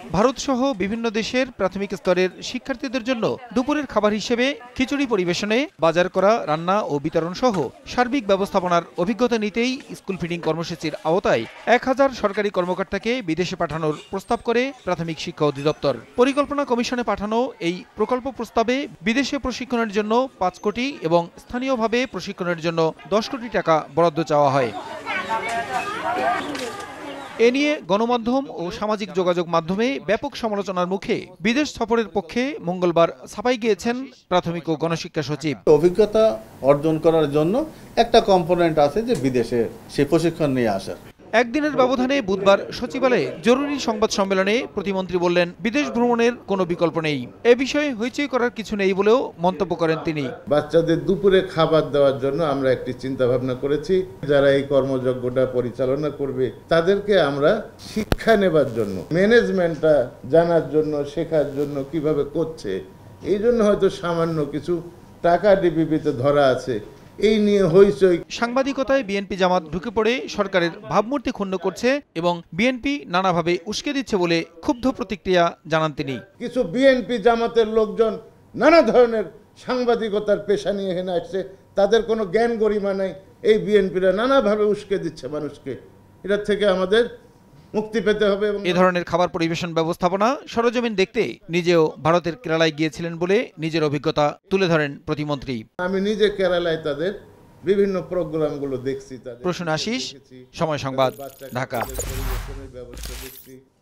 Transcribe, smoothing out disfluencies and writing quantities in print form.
ভারত সহ বিভিন্ন দেশের প্রাথমিক স্তরের শিক্ষার্থীদের জন্য দুপুরের খাবার হিসেবে খিচুড়ি পরিবেশনে বাজার করা, রান্না ও বিতরণ সহ সার্বিক ব্যবস্থাপনার অভিজ্ঞতা নিতেই স্কুল ফিডিং কর্মসূচির আওতায় 1000 সরকারি কর্মকর্তাকে বিদেশে পাঠানোর প্রস্তাব করে প্রাথমিক শিক্ষা অধিদপ্তর। পরিকল্পনা কমিশনে পাঠানো এই প্রকল্প প্রস্তাবে বিদেশে প্রশিক্ষণের জন্য 5 কোটি এবং স্থানীয়ভাবে প্রশিক্ষণের জন্য 10 কোটি টাকা বরাদ্দ চাওয়া হয়। এ নিয়ে গণমাধ্যম ও সামাজিক যোগাযোগ মাধ্যমে ব্যাপক সমালোচনার মুখে বিদেশ সফরের পক্ষে মঙ্গলবার ছাপাই গিয়েছেন প্রাথমিক ও গণশিক্ষা সচিব। অভিজ্ঞতা অর্জন করার জন্য একটা কম্পোনেন্ট আছে যে বিদেশে সে প্রশিক্ষণ নিয়ে আসার। একদিনের ব্যবধানে বুধবার সচিবালয়ে জরুরি সংবাদ সম্মেলনে প্রতিমন্ত্রী বললেন, বিদেশ ভ্রমণের কোনো বিকল্প নেই। এ বিষয়ে হইচই করার কিছু নেই বলেও মন্তব্য করেন তিনি। বাচ্চাদের দুপুরে খাবার দেওয়ার জন্য আমরা একটি চিন্তা ভাবনা করেছি। যারা এই কর্মযজ্ঞটা পরিচালনা করবে তাদেরকে আমরা শিক্ষা নেবার জন্য, ম্যানেজমেন্টটা জানার জন্য, শেখার জন্য কিভাবে করছে, এই জন্য হয়তো সামান্য কিছু টাকা ডিবিতে ধরা আছে, এই নিয়ে হইচই। সাংবাদিকতায় বিএনপি জামাত ঢুকে পড়ে সরকারের ভাবমূর্তি ক্ষুণ্ণ করছে এবং বিএনপি নানাভাবে উস্কে দিচ্ছে বলে ক্ষুব্ধ প্রতিক্রিয়া জানান তিনি। কিছু বিএনপি জামাতের লোকজন নানা ধরনের সাংবাদিকতার পেশা নিয়ে এখানে আসছে, তাদের কোনো জ্ঞান গরিমা নাই। এই বিএনপিরা নানাভাবে উস্কে দিচ্ছে মানুষকে। এটার থেকে আমাদের মুক্তি পেতে হবে। এ ধরনের খাবার পরিবেশন ব্যবস্থাপনা সরজমিন দেখতে নিজেও ভারতের কেরালায় গিয়েছিলেন বলে নিজের অভিজ্ঞতা তুলে ধরেন প্রতিমন্ত্রী। আমি নিজে কেরালায় তাদের বিভিন্ন প্রোগ্রামগুলো দেখছি। প্রসূন আশিস, সময় সংবাদ, ঢাকা। ব্যবস্থা দেখছি।